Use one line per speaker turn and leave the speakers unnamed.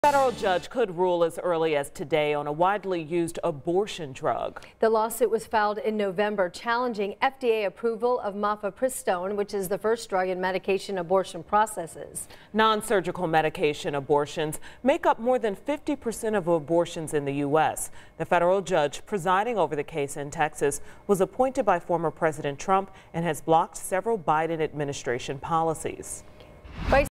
A federal judge could rule as early as today on a widely used abortion drug.
The lawsuit was filed in November challenging FDA approval of mifepristone, which is the first drug in medication abortion processes.
Non-surgical medication abortions make up more than 50% of abortions in the U.S. The federal judge presiding over the case in Texas was appointed by former President Trump and has blocked several Biden administration policies.